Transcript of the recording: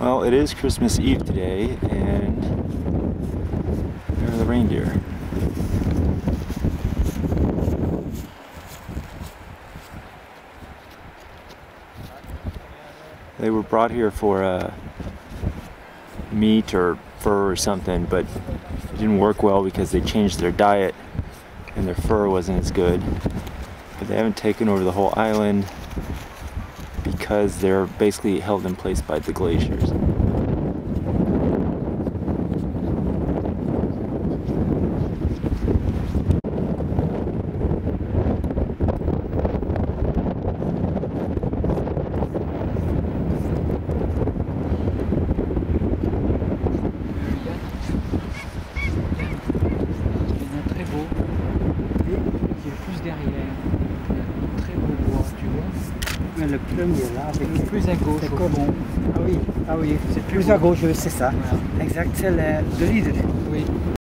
Well, it is Christmas Eve today, and there are the reindeer. They were brought here for meat or fur or something, but it didn't work well because they changed their diet and their fur wasn't as good. But they haven't taken over the whole island because they're basically held in place by the glaciers. Le plum est là avec le plus à gauche. C'est comment? Ah oui, c'est plus à gauche, c'est ça. Voilà. Exact, c'est le leader. Oui.